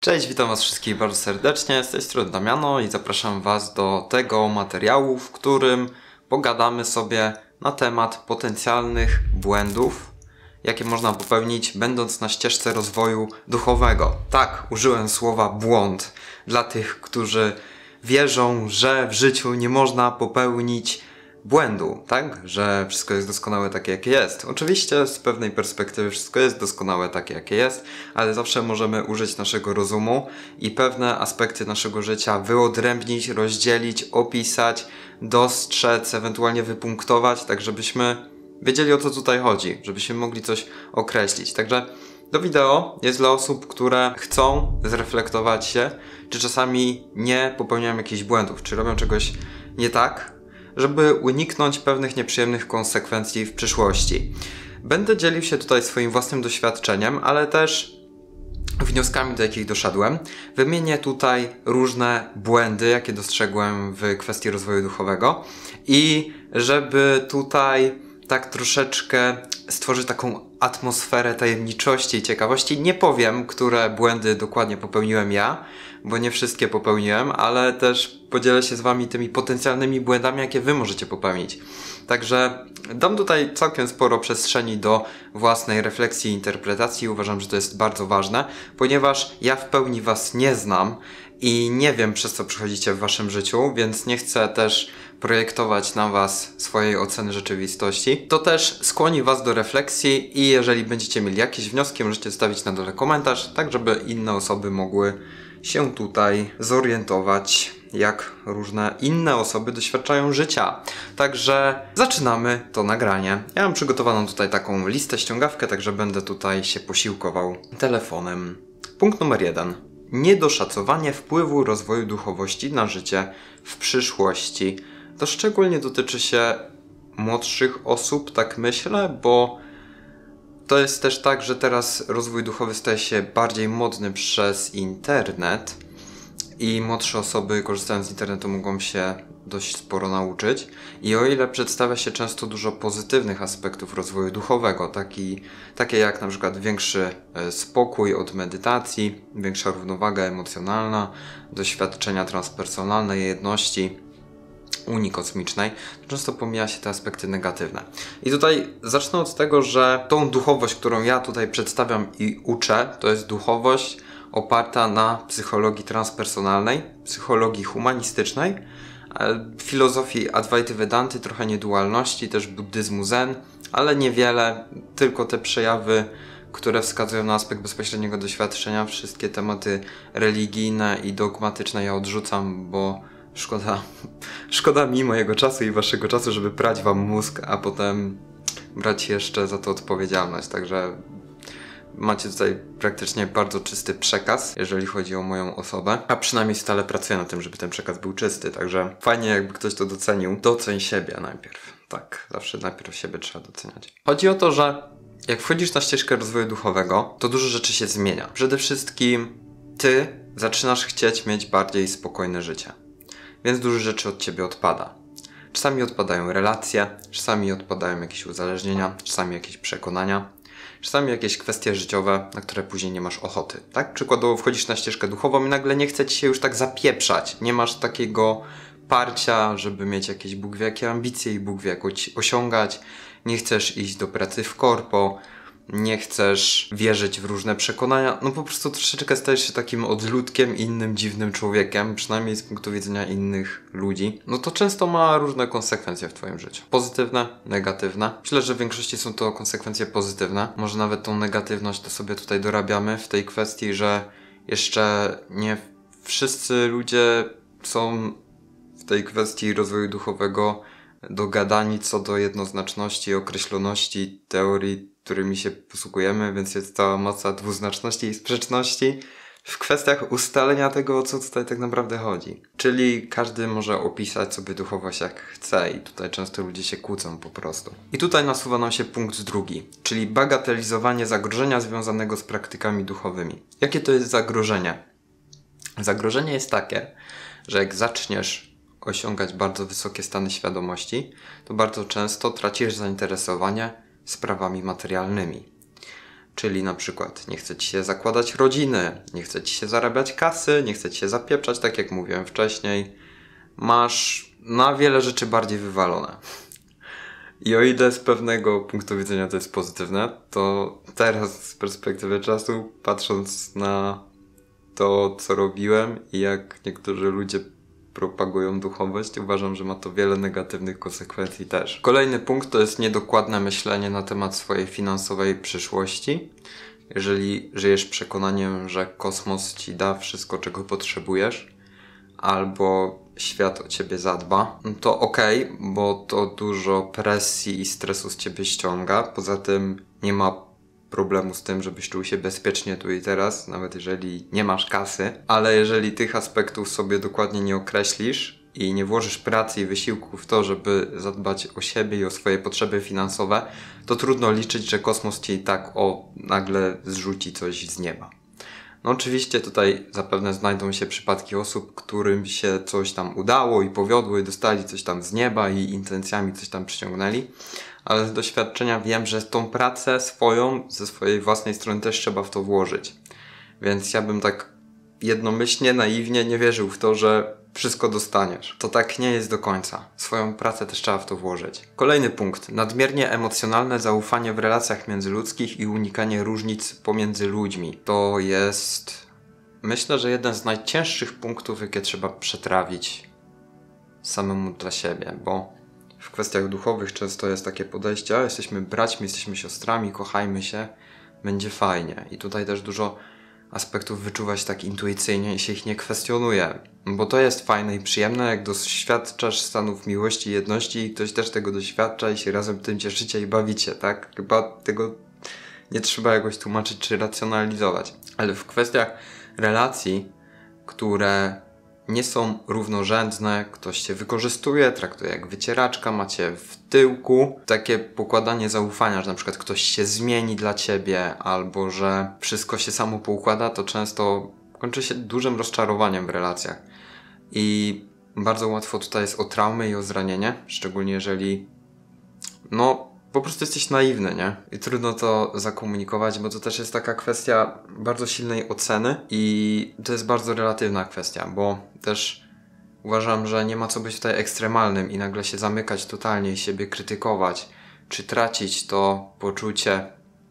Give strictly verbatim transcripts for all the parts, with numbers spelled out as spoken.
Cześć, witam was wszystkich bardzo serdecznie, z tej strony Damiano i zapraszam was do tego materiału, w którym pogadamy sobie na temat potencjalnych błędów, jakie można popełnić, będąc na ścieżce rozwoju duchowego. Tak, użyłem słowa błąd dla tych, którzy wierzą, że w życiu nie można popełnić błędu, tak? Że wszystko jest doskonałe takie, jakie jest. Oczywiście z pewnej perspektywy wszystko jest doskonałe takie, jakie jest, ale zawsze możemy użyć naszego rozumu i pewne aspekty naszego życia wyodrębnić, rozdzielić, opisać, dostrzec, ewentualnie wypunktować, tak żebyśmy wiedzieli, o co tutaj chodzi, żebyśmy mogli coś określić. Także to wideo jest dla osób, które chcą zreflektować się, czy czasami nie popełniają jakichś błędów, czy robią czegoś nie tak, żeby uniknąć pewnych nieprzyjemnych konsekwencji w przyszłości. Będę dzielił się tutaj swoim własnym doświadczeniem, ale też wnioskami, do jakich doszedłem. Wymienię tutaj różne błędy, jakie dostrzegłem w kwestii rozwoju duchowego i żeby tutaj tak troszeczkę stworzyć taką atmosferę tajemniczości i ciekawości. Nie powiem, które błędy dokładnie popełniłem ja, bo nie wszystkie popełniłem, ale też podzielę się z wami tymi potencjalnymi błędami, jakie wy możecie popełnić. Także dam tutaj całkiem sporo przestrzeni do własnej refleksji i interpretacji. Uważam, że to jest bardzo ważne, ponieważ ja w pełni was nie znam i nie wiem, przez co przechodzicie w waszym życiu, więc nie chcę też projektować na was swojej oceny rzeczywistości. To też skłoni was do refleksji i jeżeli będziecie mieli jakieś wnioski, możecie zostawić na dole komentarz, tak żeby inne osoby mogły się tutaj zorientować, jak różne inne osoby doświadczają życia. Także zaczynamy to nagranie. Ja mam przygotowaną tutaj taką listę, ściągawkę, także będę tutaj się posiłkował telefonem. Punkt numer jeden. Niedoszacowanie wpływu rozwoju duchowości na życie w przyszłości. To szczególnie dotyczy się młodszych osób, tak myślę, bo to jest też tak, że teraz rozwój duchowy staje się bardziej modny przez internet i młodsze osoby, korzystając z internetu, mogą się dość sporo nauczyć. I o ile przedstawia się często dużo pozytywnych aspektów rozwoju duchowego, taki, takie jak na przykład większy spokój od medytacji, większa równowaga emocjonalna, doświadczenia transpersonalne, jedności Unii kosmicznej, często pomija się te aspekty negatywne. I tutaj zacznę od tego, że tą duchowość, którą ja tutaj przedstawiam i uczę, to jest duchowość oparta na psychologii transpersonalnej, psychologii humanistycznej, filozofii Advaity Vedanty, trochę niedualności, też buddyzmu Zen, ale niewiele, tylko te przejawy, które wskazują na aspekt bezpośredniego doświadczenia. Wszystkie tematy religijne i dogmatyczne ja odrzucam, bo Szkoda, szkoda mi mojego czasu i waszego czasu, żeby prać wam mózg, a potem brać jeszcze za to odpowiedzialność. Także macie tutaj praktycznie bardzo czysty przekaz, jeżeli chodzi o moją osobę. A przynajmniej stale pracuję na tym, żeby ten przekaz był czysty. Także fajnie, jakby ktoś to docenił. Doceń siebie najpierw. Tak, zawsze najpierw siebie trzeba doceniać. Chodzi o to, że jak wchodzisz na ścieżkę rozwoju duchowego, to dużo rzeczy się zmienia. Przede wszystkim ty zaczynasz chcieć mieć bardziej spokojne życie. Więc dużo rzeczy od ciebie odpada. Czasami odpadają relacje, czasami odpadają jakieś uzależnienia, czasami jakieś przekonania, czasami jakieś kwestie życiowe, na które później nie masz ochoty. Tak? Przykładowo wchodzisz na ścieżkę duchową i nagle nie chce ci się już tak zapieprzać. Nie masz takiego parcia, żeby mieć jakieś Bóg wie jakie ambicje i Bóg wie jak osiągać. Nie chcesz iść do pracy w korpo. Nie chcesz wierzyć w różne przekonania, no po prostu troszeczkę stajesz się takim odludkiem, innym dziwnym człowiekiem, przynajmniej z punktu widzenia innych ludzi. No to często ma różne konsekwencje w twoim życiu. Pozytywne, negatywne. Myślę, że w większości są to konsekwencje pozytywne. Może nawet tą negatywność to sobie tutaj dorabiamy w tej kwestii, że jeszcze nie wszyscy ludzie są w tej kwestii rozwoju duchowego dogadani co do jednoznaczności, określoności, teorii, którymi się posługujemy, więc jest cała masa dwuznaczności i sprzeczności w kwestiach ustalenia tego, o co tutaj tak naprawdę chodzi. Czyli każdy może opisać sobie duchowość jak chce i tutaj często ludzie się kłócą po prostu. I tutaj nasuwa nam się punkt drugi, czyli bagatelizowanie zagrożenia związanego z praktykami duchowymi. Jakie to jest zagrożenie? Zagrożenie jest takie, że jak zaczniesz osiągać bardzo wysokie stany świadomości, to bardzo często tracisz zainteresowanie sprawami materialnymi. Czyli na przykład nie chce ci się zakładać rodziny, nie chce ci się zarabiać kasy, nie chce ci się zapieprzać, tak jak mówiłem wcześniej. Masz na wiele rzeczy bardziej wywalone. I o ile z pewnego punktu widzenia to jest pozytywne, to teraz z perspektywy czasu, patrząc na to, co robiłem i jak niektórzy ludzie propagują duchowość, uważam, że ma to wiele negatywnych konsekwencji też. Kolejny punkt to jest niedokładne myślenie na temat swojej finansowej przyszłości. Jeżeli żyjesz przekonaniem, że kosmos ci da wszystko, czego potrzebujesz, albo świat o ciebie zadba, no to okej, okay, bo to dużo presji i stresu z ciebie ściąga. Poza tym nie ma problemu z tym, żebyś czuł się bezpiecznie tu i teraz, nawet jeżeli nie masz kasy, ale jeżeli tych aspektów sobie dokładnie nie określisz i nie włożysz pracy i wysiłku w to, żeby zadbać o siebie i o swoje potrzeby finansowe, to trudno liczyć, że kosmos ci i tak o nagle zrzuci coś z nieba. No oczywiście tutaj zapewne znajdą się przypadki osób, którym się coś tam udało i powiodło i dostali coś tam z nieba i intencjami coś tam przyciągnęli, ale z doświadczenia wiem, że tą pracę swoją, ze swojej własnej strony też trzeba w to włożyć. Więc ja bym tak jednomyślnie, naiwnie nie wierzył w to, że wszystko dostaniesz. To tak nie jest do końca. Swoją pracę też trzeba w to włożyć. Kolejny punkt. Nadmiernie emocjonalne zaufanie w relacjach międzyludzkich i unikanie różnic pomiędzy ludźmi. To jest, myślę, że jeden z najcięższych punktów, jakie trzeba przetrawić samemu dla siebie, bo w kwestiach duchowych często jest takie podejście, a jesteśmy braćmi, jesteśmy siostrami, kochajmy się, będzie fajnie. I tutaj też dużo aspektów wyczuwać tak intuicyjnie i się ich nie kwestionuje. Bo to jest fajne i przyjemne, jak doświadczasz stanów miłości i jedności i ktoś też tego doświadcza i się razem tym cieszycie i bawicie, tak? Chyba tego nie trzeba jakoś tłumaczyć czy racjonalizować. Ale w kwestiach relacji, które nie są równorzędne, ktoś cię wykorzystuje, traktuje jak wycieraczka, macie w tyłku takie pokładanie zaufania, że na przykład ktoś się zmieni dla ciebie albo że wszystko się samo poukłada, to często kończy się dużym rozczarowaniem w relacjach. I bardzo łatwo tutaj jest o traumy i o zranienie, szczególnie jeżeli no po prostu jesteś naiwny, nie? I trudno to zakomunikować, bo to też jest taka kwestia bardzo silnej oceny i to jest bardzo relatywna kwestia, bo też uważam, że nie ma co być tutaj ekstremalnym i nagle się zamykać totalnie i siebie krytykować, czy tracić to poczucie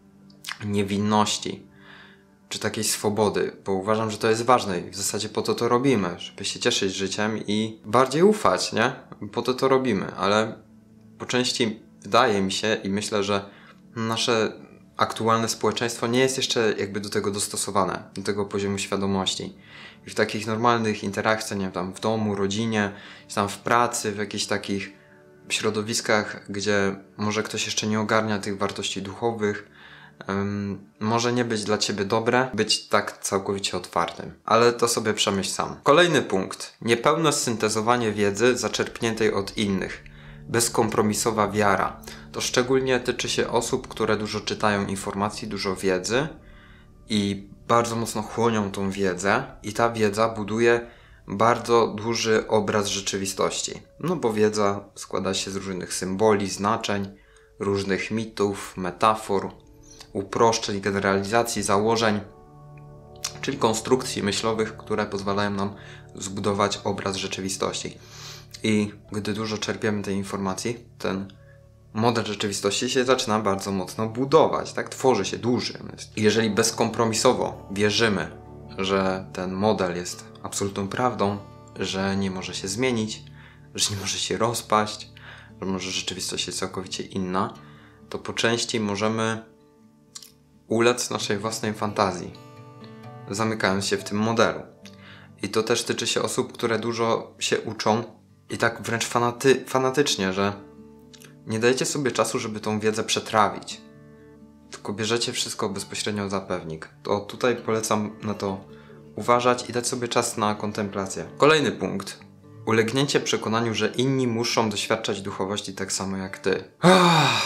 niewinności, czy takiej swobody, bo uważam, że to jest ważne i w zasadzie po to to robimy, żeby się cieszyć życiem i bardziej ufać, nie? Po to to robimy, ale po części wydaje mi się i myślę, że nasze aktualne społeczeństwo nie jest jeszcze jakby do tego dostosowane, do tego poziomu świadomości. I w takich normalnych interakcjach, nie wiem, tam w domu, rodzinie, czy tam w pracy, w jakichś takich środowiskach, gdzie może ktoś jeszcze nie ogarnia tych wartości duchowych, um, może nie być dla ciebie dobre, być tak całkowicie otwartym. Ale to sobie przemyśl sam. Kolejny punkt. Niepełne syntezowanie wiedzy zaczerpniętej od innych. Bezkompromisowa wiara. To szczególnie tyczy się osób, które dużo czytają informacji, dużo wiedzy i bardzo mocno chłonią tą wiedzę i ta wiedza buduje bardzo duży obraz rzeczywistości. No bo wiedza składa się z różnych symboli, znaczeń, różnych mitów, metafor, uproszczeń, generalizacji, założeń, czyli konstrukcji myślowych, które pozwalają nam zbudować obraz rzeczywistości. I gdy dużo czerpiemy tej informacji, ten model rzeczywistości się zaczyna bardzo mocno budować, tak? Tworzy się duży. Jeżeli bezkompromisowo wierzymy, że ten model jest absolutną prawdą, że nie może się zmienić, że nie może się rozpaść, że może rzeczywistość jest całkowicie inna, to po części możemy ulec naszej własnej fantazji, zamykając się w tym modelu. I to też tyczy się osób, które dużo się uczą i tak wręcz fanaty, fanatycznie, że nie dajecie sobie czasu, żeby tą wiedzę przetrawić, tylko bierzecie wszystko bezpośrednio za pewnik. To tutaj polecam na to uważać i dać sobie czas na kontemplację. Kolejny punkt. Ulegnięcie przekonaniu, że inni muszą doświadczać duchowości tak samo jak ty. Uff,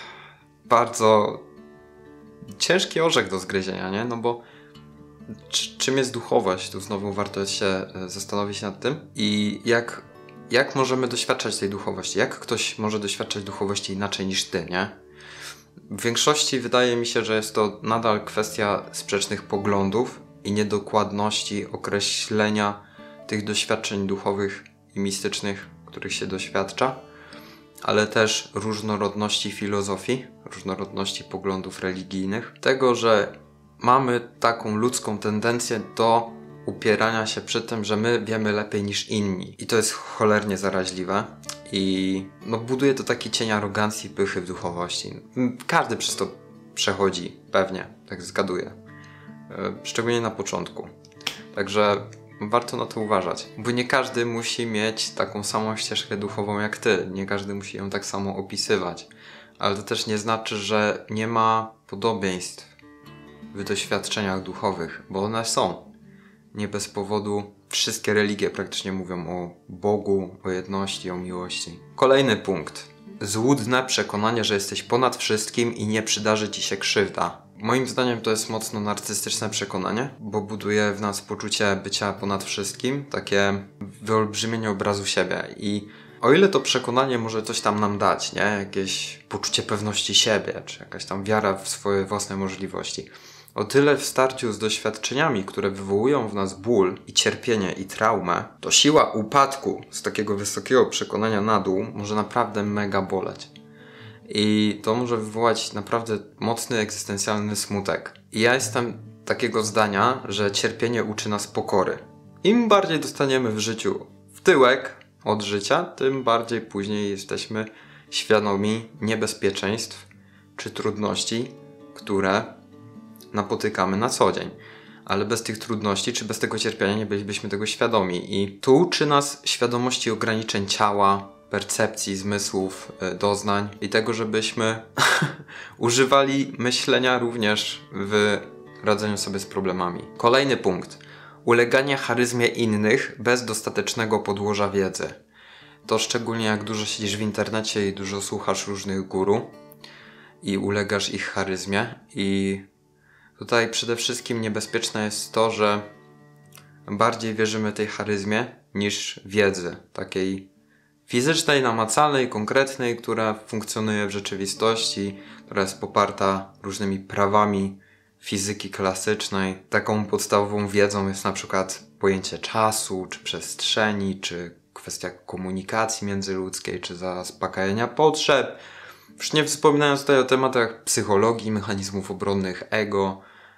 bardzo ciężki orzech do zgryzienia, nie? No bo czym jest duchowość? Tu znowu warto się zastanowić nad tym. I jak, jak możemy doświadczać tej duchowości? Jak ktoś może doświadczać duchowości inaczej niż ty, nie? W większości wydaje mi się, że jest to nadal kwestia sprzecznych poglądów i niedokładności określenia tych doświadczeń duchowych i mistycznych, których się doświadcza, ale też różnorodności filozofii, różnorodności poglądów religijnych. Tego, że mamy taką ludzką tendencję do upierania się przy tym, że my wiemy lepiej niż inni. I to jest cholernie zaraźliwe. I no, buduje to taki cień arogancji, pychy w duchowości. Każdy przez to przechodzi, pewnie, tak zgaduję. Szczególnie na początku. Także warto na to uważać. Bo nie każdy musi mieć taką samą ścieżkę duchową jak ty. Nie każdy musi ją tak samo opisywać. Ale to też nie znaczy, że nie ma podobieństw w doświadczeniach duchowych, bo one są. Nie bez powodu wszystkie religie praktycznie mówią o Bogu, o jedności, o miłości. Kolejny punkt. Złudne przekonanie, że jesteś ponad wszystkim i nie przydarzy ci się krzywda. Moim zdaniem to jest mocno narcystyczne przekonanie, bo buduje w nas poczucie bycia ponad wszystkim, takie wyolbrzymienie obrazu siebie. I o ile to przekonanie może coś tam nam dać, nie? Jakieś poczucie pewności siebie, czy jakaś tam wiara w swoje własne możliwości, o tyle w starciu z doświadczeniami, które wywołują w nas ból i cierpienie i traumę, to siła upadku z takiego wysokiego przekonania na dół może naprawdę mega boleć. I to może wywołać naprawdę mocny egzystencjalny smutek. I ja jestem takiego zdania, że cierpienie uczy nas pokory. Im bardziej dostaniemy w życiu w tyłek od życia, tym bardziej później jesteśmy świadomi niebezpieczeństw czy trudności, które napotykamy na co dzień. Ale bez tych trudności, czy bez tego cierpienia nie bylibyśmy tego świadomi. I to uczy nas świadomości ograniczeń ciała, percepcji, zmysłów, doznań i tego, żebyśmy używali myślenia również w radzeniu sobie z problemami. Kolejny punkt. Uleganie charyzmie innych bez dostatecznego podłoża wiedzy. To szczególnie jak dużo siedzisz w internecie i dużo słuchasz różnych guru i ulegasz ich charyzmie. I tutaj przede wszystkim niebezpieczne jest to, że bardziej wierzymy tej charyzmie niż wiedzy, takiej fizycznej, namacalnej, konkretnej, która funkcjonuje w rzeczywistości, która jest poparta różnymi prawami fizyki klasycznej. Taką podstawową wiedzą jest na przykład pojęcie czasu, czy przestrzeni, czy kwestia komunikacji międzyludzkiej, czy zaspokajania potrzeb. Już nie wspominając tutaj o tematach psychologii, mechanizmów obronnych ego,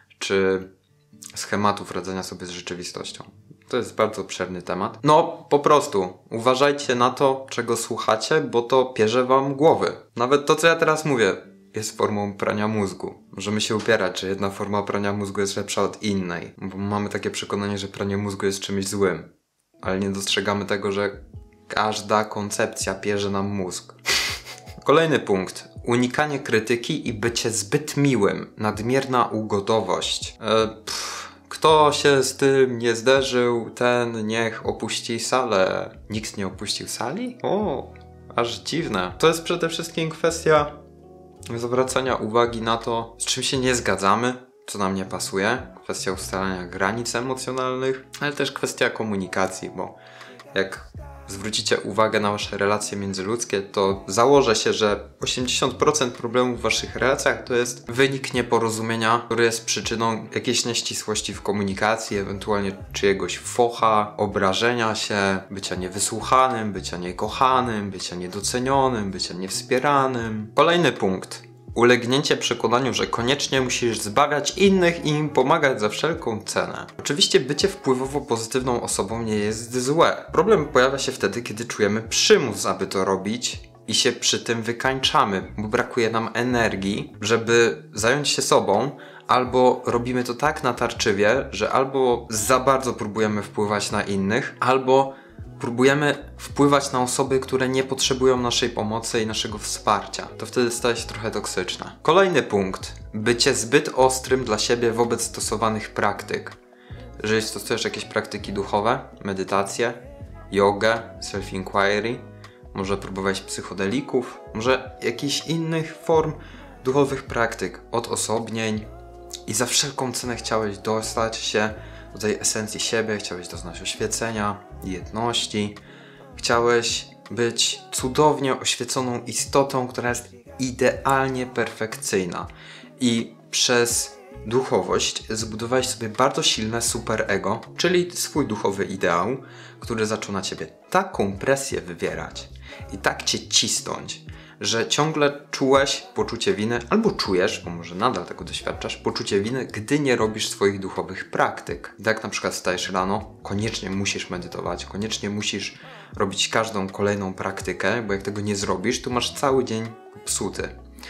czy schematów radzenia sobie z rzeczywistością. To jest bardzo obszerny temat. No, po prostu uważajcie na to, czego słuchacie, bo to pierze wam głowy. Nawet to, co ja teraz mówię, jest formą prania mózgu. Możemy się upierać, że jedna forma prania mózgu jest lepsza od innej, bo mamy takie przekonanie, że pranie mózgu jest czymś złym. Ale nie dostrzegamy tego, że każda koncepcja pierze nam mózg. Kolejny punkt. Unikanie krytyki i bycie zbyt miłym. Nadmierna ugodowość. E, pff, kto się z tym nie zderzył, ten niech opuści salę. Nikt nie opuścił sali? O, aż dziwne. To jest przede wszystkim kwestia zwracania uwagi na to, z czym się nie zgadzamy, co nam nie pasuje. Kwestia ustalania granic emocjonalnych, ale też kwestia komunikacji, bo jak zwrócicie uwagę na wasze relacje międzyludzkie, to założę się, że osiemdziesiąt procent problemów w waszych relacjach to jest wynik nieporozumienia, który jest przyczyną jakiejś nieścisłości w komunikacji, ewentualnie czyjegoś focha, obrażenia się, bycia niewysłuchanym, bycia niekochanym, bycia niedocenionym, bycia niewspieranym. Kolejny punkt. Ulegnięcie przekonaniu, że koniecznie musisz zbawiać innych i im pomagać za wszelką cenę. Oczywiście bycie wpływowo pozytywną osobą nie jest złe. Problem pojawia się wtedy, kiedy czujemy przymus, aby to robić i się przy tym wykańczamy, bo brakuje nam energii, żeby zająć się sobą, albo robimy to tak natarczywie, że albo za bardzo próbujemy wpływać na innych, albo próbujemy wpływać na osoby, które nie potrzebują naszej pomocy i naszego wsparcia. To wtedy staje się trochę toksyczne. Kolejny punkt. Bycie zbyt ostrym dla siebie wobec stosowanych praktyk. Jeżeli stosujesz jakieś praktyki duchowe, medytację, jogę, self-inquiry, może próbować psychodelików, może jakichś innych form duchowych praktyk, odosobnień i za wszelką cenę chciałeś dostać się do tej esencji siebie, chciałeś doznać oświecenia, jedności, chciałeś być cudownie oświeconą istotą, która jest idealnie perfekcyjna i przez duchowość zbudowałeś sobie bardzo silne superego, czyli swój duchowy ideał, który zaczął na ciebie taką presję wywierać i tak cię cisnąć, że ciągle czułeś poczucie winy, albo czujesz, bo może nadal tego doświadczasz, poczucie winy, gdy nie robisz swoich duchowych praktyk. Jak na przykład wstajesz rano, koniecznie musisz medytować, koniecznie musisz robić każdą kolejną praktykę, bo jak tego nie zrobisz, to masz cały dzień psuty.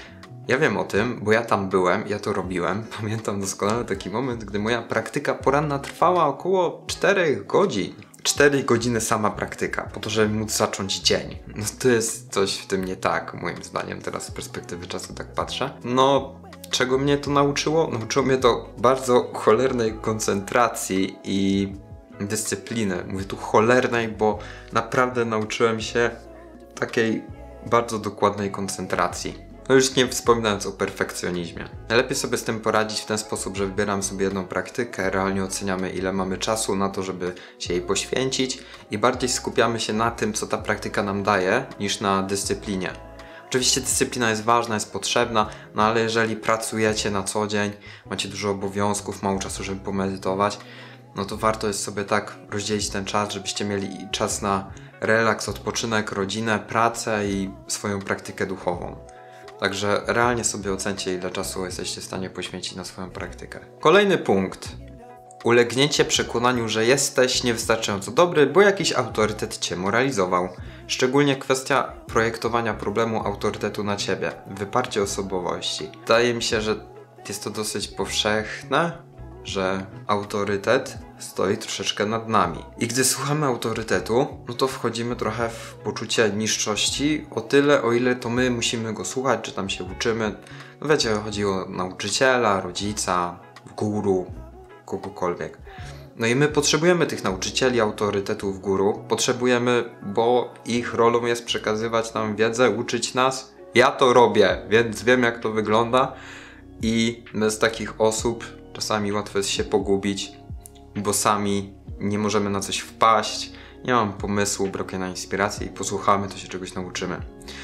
Ja wiem o tym, bo ja tam byłem, ja to robiłem. Pamiętam doskonale taki moment, gdy moja praktyka poranna trwała około czterech godzin. cztery godziny sama praktyka, po to, żeby móc zacząć dzień. No to jest coś w tym nie tak, moim zdaniem, teraz z perspektywy czasu tak patrzę. No, czego mnie to nauczyło? Nauczyło mnie to bardzo cholernej koncentracji i dyscypliny. Mówię tu cholernej, bo naprawdę nauczyłem się takiej bardzo dokładnej koncentracji. No już nie wspominając o perfekcjonizmie. Najlepiej sobie z tym poradzić w ten sposób, że wybieram sobie jedną praktykę, realnie oceniamy, ile mamy czasu na to, żeby się jej poświęcić i bardziej skupiamy się na tym, co ta praktyka nam daje, niż na dyscyplinie. Oczywiście dyscyplina jest ważna, jest potrzebna, no ale jeżeli pracujecie na co dzień, macie dużo obowiązków, mało czasu, żeby pomedytować, no to warto jest sobie tak rozdzielić ten czas, żebyście mieli czas na relaks, odpoczynek, rodzinę, pracę i swoją praktykę duchową. Także realnie sobie ocencie, ile czasu jesteście w stanie poświęcić na swoją praktykę. Kolejny punkt. Ulegnięcie przekonaniu, że jesteś niewystarczająco dobry, bo jakiś autorytet cię moralizował. Szczególnie kwestia projektowania problemu autorytetu na ciebie. Wyparcie osobowości. Wydaje mi się, że jest to dosyć powszechne, że autorytet stoi troszeczkę nad nami. I gdy słuchamy autorytetu, no to wchodzimy trochę w poczucie niższości, o tyle, o ile to my musimy go słuchać, czy tam się uczymy. No wiecie, chodzi o nauczyciela, rodzica, guru, kogokolwiek. No i my potrzebujemy tych nauczycieli, autorytetów guru. Potrzebujemy, bo ich rolą jest przekazywać nam wiedzę, uczyć nas. Ja to robię, więc wiem, jak to wygląda. I bez takich osób czasami łatwo jest się pogubić, bo sami nie możemy na coś wpaść, nie mam pomysłu, brakuje na inspiracji i posłuchamy, to się czegoś nauczymy.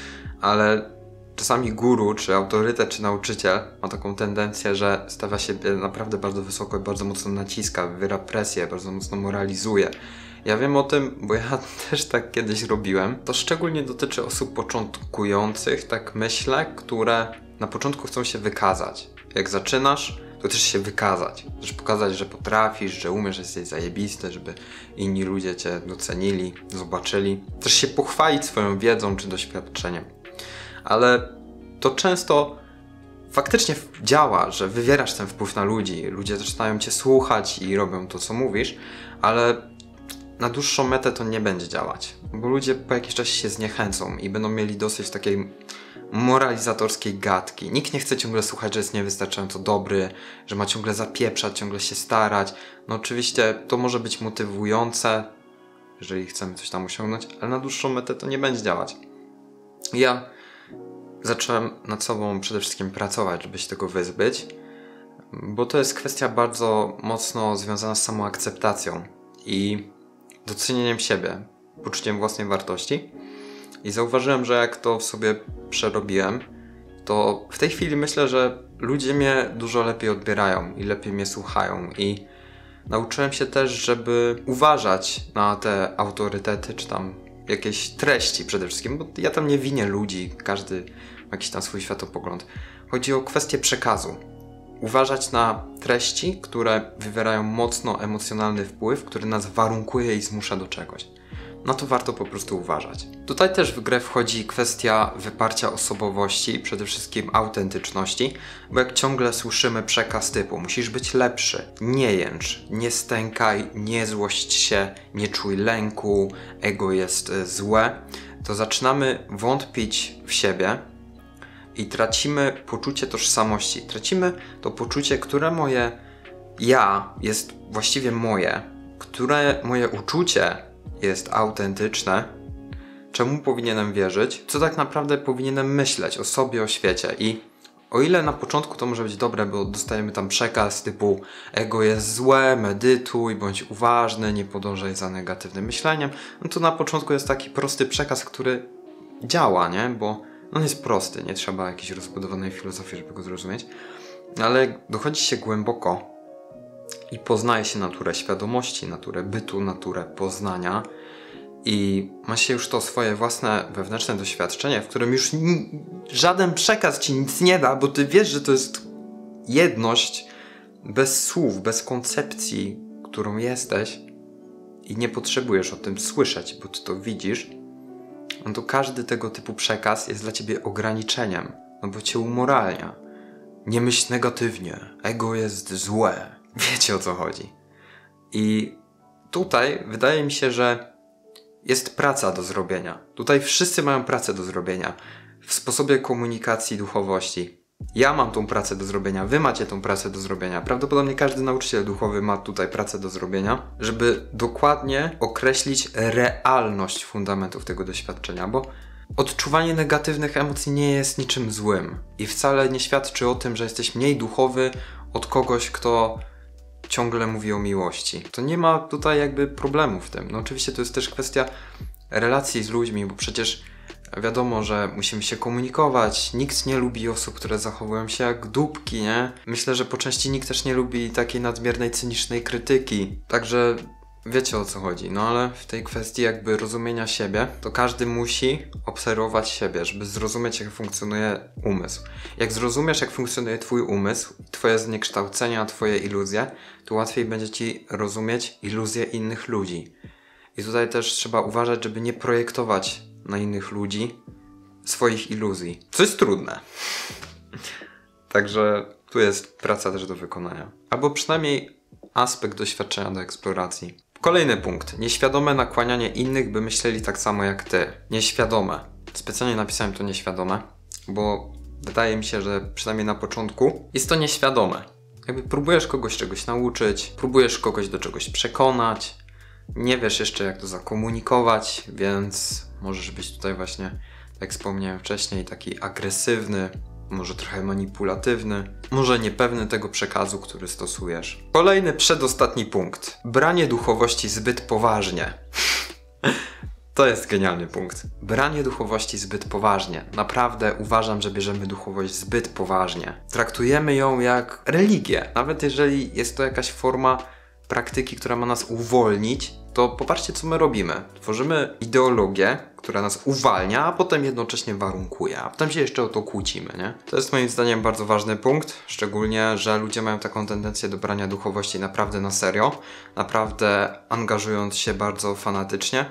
Ale czasami guru, czy autorytet, czy nauczyciel ma taką tendencję, że stawia się naprawdę bardzo wysoko i bardzo mocno naciska, wywiera presję, bardzo mocno moralizuje. Ja wiem o tym, bo ja też tak kiedyś robiłem. To szczególnie dotyczy osób początkujących, tak myślę, które na początku chcą się wykazać. Jak zaczynasz, to też się wykazać. Też pokazać, że potrafisz, że umiesz, że jesteś zajebisty, żeby inni ludzie cię docenili, zobaczyli. Też się pochwalić swoją wiedzą czy doświadczeniem. Ale to często faktycznie działa, że wywierasz ten wpływ na ludzi. Ludzie zaczynają cię słuchać i robią to, co mówisz, ale na dłuższą metę to nie będzie działać. Bo ludzie po jakimś czasie się zniechęcą i będą mieli dosyć takiej moralizatorskiej gadki. Nikt nie chce ciągle słuchać, że jest niewystarczająco dobry, że ma ciągle zapieprzać, ciągle się starać. No oczywiście to może być motywujące, jeżeli chcemy coś tam osiągnąć, ale na dłuższą metę to nie będzie działać. Ja zacząłem nad sobą przede wszystkim pracować, żeby się tego wyzbyć, bo to jest kwestia bardzo mocno związana z samoakceptacją i docenieniem siebie, poczuciem własnej wartości. I zauważyłem, że jak to w sobie przerobiłem, to w tej chwili myślę, że ludzie mnie dużo lepiej odbierają i lepiej mnie słuchają. I nauczyłem się też, żeby uważać na te autorytety, czy tam jakieś treści przede wszystkim, bo ja tam nie winię ludzi, każdy ma jakiś tam swój światopogląd. Chodzi o kwestię przekazu. Uważać na treści, które wywierają mocno emocjonalny wpływ, który nas warunkuje i zmusza do czegoś. Na to warto po prostu uważać. Tutaj też w grę wchodzi kwestia wyparcia osobowości, przede wszystkim autentyczności, bo jak ciągle słyszymy przekaz typu musisz być lepszy, nie jęcz, nie stękaj, nie złość się, nie czuj lęku, ego jest złe, to zaczynamy wątpić w siebie i tracimy poczucie tożsamości. Tracimy to poczucie, które moje ja jest właściwie moje, które moje uczucie jest autentyczne, czemu powinienem wierzyć, co tak naprawdę powinienem myśleć o sobie, o świecie. I o ile na początku to może być dobre, bo dostajemy tam przekaz typu ego jest złe, medytuj, bądź uważny, nie podążaj za negatywnym myśleniem, no to na początku jest taki prosty przekaz, który działa, nie? Bo On jest prosty, nie trzeba jakiejś rozbudowanej filozofii, żeby go zrozumieć. Ale dochodzi się głęboko i poznaje się naturę świadomości, naturę bytu, naturę poznania. I ma się już to swoje własne wewnętrzne doświadczenie, w którym już żaden przekaz ci nic nie da, bo ty wiesz, że to jest jedność bez słów, bez koncepcji, którą jesteś i nie potrzebujesz o tym słyszeć, bo ty to widzisz. No to każdy tego typu przekaz jest dla ciebie ograniczeniem, no bo cię umoralnia. Nie myśl negatywnie, ego jest złe. Wiecie, o co chodzi. I tutaj wydaje mi się, że jest praca do zrobienia. Tutaj wszyscy mają pracę do zrobienia w sposobie komunikacji duchowości. Ja mam tą pracę do zrobienia, wy macie tą pracę do zrobienia. Prawdopodobnie każdy nauczyciel duchowy ma tutaj pracę do zrobienia, żeby dokładnie określić realność fundamentów tego doświadczenia, bo odczuwanie negatywnych emocji nie jest niczym złym i wcale nie świadczy o tym, że jesteś mniej duchowy od kogoś, kto ciągle mówi o miłości. To nie ma tutaj jakby problemu w tym. No oczywiście to jest też kwestia relacji z ludźmi, bo przecież wiadomo, że musimy się komunikować. Nikt nie lubi osób, które zachowują się jak dupki, nie? Myślę, że po części nikt też nie lubi takiej nadmiernej, cynicznej krytyki. Także wiecie, o co chodzi. No ale w tej kwestii jakby rozumienia siebie, to każdy musi obserwować siebie, żeby zrozumieć, jak funkcjonuje umysł. Jak zrozumiesz, jak funkcjonuje twój umysł, twoje zniekształcenia, twoje iluzje, to łatwiej będzie ci rozumieć iluzje innych ludzi. I tutaj też trzeba uważać, żeby nie projektować na innych ludzi swoich iluzji. Co jest trudne. Także tu jest praca też do wykonania. Albo przynajmniej aspekt doświadczenia do eksploracji. Kolejny punkt. Nieświadome nakłanianie innych, by myśleli tak samo jak ty. Nieświadome. Specjalnie napisałem to nieświadome, bo wydaje mi się, że przynajmniej na początku jest to nieświadome. Jakby próbujesz kogoś czegoś nauczyć, próbujesz kogoś do czegoś przekonać, nie wiesz jeszcze, jak to zakomunikować, więc możesz być tutaj właśnie, tak jak wspomniałem wcześniej, taki agresywny, może trochę manipulatywny, może niepewny tego przekazu, który stosujesz. Kolejny, przedostatni punkt. Branie duchowości zbyt poważnie. To jest genialny punkt. Branie duchowości zbyt poważnie. Naprawdę uważam, że bierzemy duchowość zbyt poważnie. Traktujemy ją jak religię. Nawet jeżeli jest to jakaś forma praktyki, która ma nas uwolnić, to popatrzcie, co my robimy. Tworzymy ideologię, która nas uwalnia, a potem jednocześnie warunkuje, a potem się jeszcze o to kłócimy, nie? To jest moim zdaniem bardzo ważny punkt, szczególnie, że ludzie mają taką tendencję do brania duchowości naprawdę na serio, naprawdę angażując się bardzo fanatycznie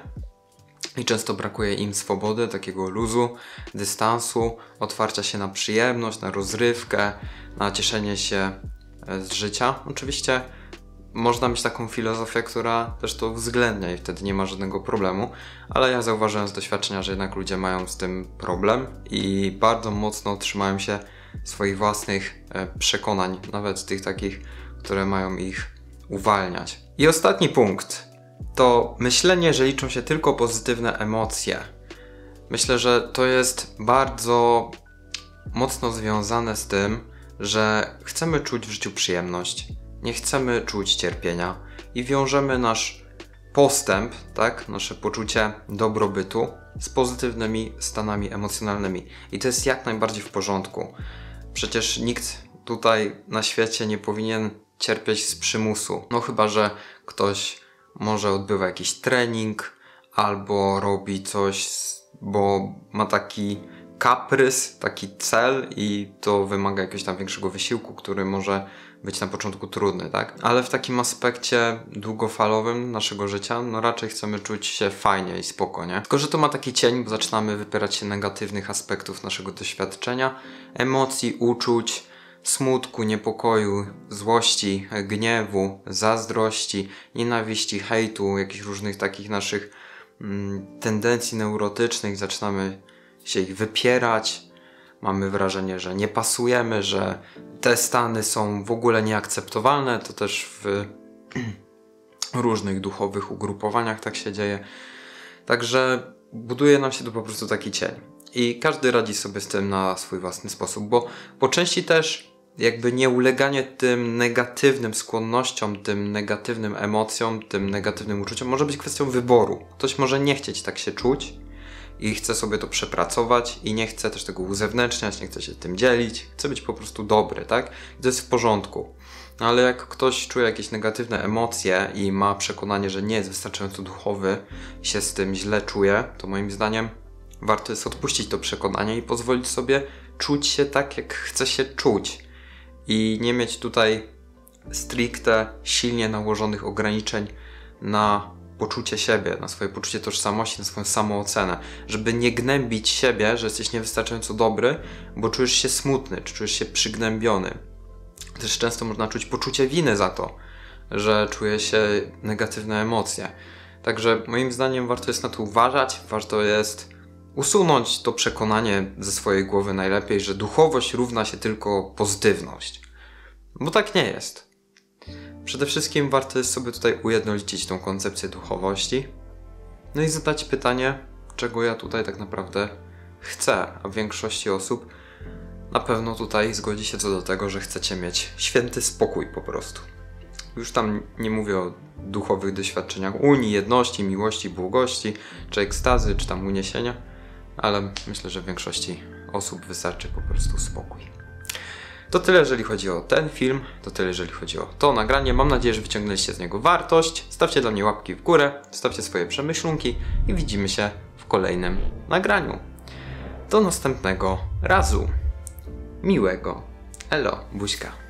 i często brakuje im swobody, takiego luzu, dystansu, otwarcia się na przyjemność, na rozrywkę, na cieszenie się z życia. Oczywiście można mieć taką filozofię, która też to uwzględnia i wtedy nie ma żadnego problemu, ale ja zauważyłem z doświadczenia, że jednak ludzie mają z tym problem i bardzo mocno trzymają się swoich własnych przekonań, nawet tych takich, które mają ich uwalniać. I ostatni punkt to myślenie, że liczą się tylko pozytywne emocje. Myślę, że to jest bardzo mocno związane z tym, że chcemy czuć w życiu przyjemność. Nie chcemy czuć cierpienia i wiążemy nasz postęp, tak, nasze poczucie dobrobytu z pozytywnymi stanami emocjonalnymi. I to jest jak najbardziej w porządku. Przecież nikt tutaj na świecie nie powinien cierpieć z przymusu. No chyba że ktoś może odbywa jakiś trening albo robi coś, bo ma taki kaprys, taki cel i to wymaga jakiegoś tam większego wysiłku, który może być na początku trudny, tak? Ale w takim aspekcie długofalowym naszego życia, no raczej chcemy czuć się fajnie i spoko, nie? Tylko że to ma taki cień, bo zaczynamy wypierać się negatywnych aspektów naszego doświadczenia, emocji, uczuć, smutku, niepokoju, złości, gniewu, zazdrości, nienawiści, hejtu, jakichś różnych takich naszych mm, tendencji neurotycznych, zaczynamy się ich wypierać. Mamy wrażenie, że nie pasujemy, że te stany są w ogóle nieakceptowalne. To też w różnych duchowych ugrupowaniach tak się dzieje. Także buduje nam się tu po prostu taki cień. I każdy radzi sobie z tym na swój własny sposób, bo po części też jakby nie uleganie tym negatywnym skłonnościom, tym negatywnym emocjom, tym negatywnym uczuciom może być kwestią wyboru. Ktoś może nie chcieć tak się czuć i chcę sobie to przepracować i nie chcę też tego uzewnętrzniać, nie chcę się tym dzielić, chcę być po prostu dobry, tak? I to jest w porządku. No ale jak ktoś czuje jakieś negatywne emocje i ma przekonanie, że nie jest wystarczająco duchowy i się z tym źle czuje, to moim zdaniem warto jest odpuścić to przekonanie i pozwolić sobie czuć się tak, jak chce się czuć. I nie mieć tutaj stricte, silnie nałożonych ograniczeń na poczucie siebie, na swoje poczucie tożsamości, na swoją samoocenę. Żeby nie gnębić siebie, że jesteś niewystarczająco dobry, bo czujesz się smutny, czy czujesz się przygnębiony. Też często można czuć poczucie winy za to, że czuje się negatywne emocje. Także moim zdaniem warto jest na to uważać, warto jest usunąć to przekonanie ze swojej głowy najlepiej, że duchowość równa się tylko pozytywność. Bo tak nie jest. Przede wszystkim warto jest sobie tutaj ujednolicić tą koncepcję duchowości. No i zadać pytanie, czego ja tutaj tak naprawdę chcę. A w większości osób na pewno tutaj zgodzi się co do tego, że chcecie mieć święty spokój po prostu. Już tam nie mówię o duchowych doświadczeniach unii, jedności, miłości, błogości, czy ekstazy, czy tam uniesienia, ale myślę, że w większości osób wystarczy po prostu spokój. To tyle, jeżeli chodzi o ten film, to tyle, jeżeli chodzi o to nagranie. Mam nadzieję, że wyciągnęliście z niego wartość. Stawcie dla mnie łapki w górę, stawcie swoje przemyślunki i widzimy się w kolejnym nagraniu. Do następnego razu. Miłego. Elo, buźka.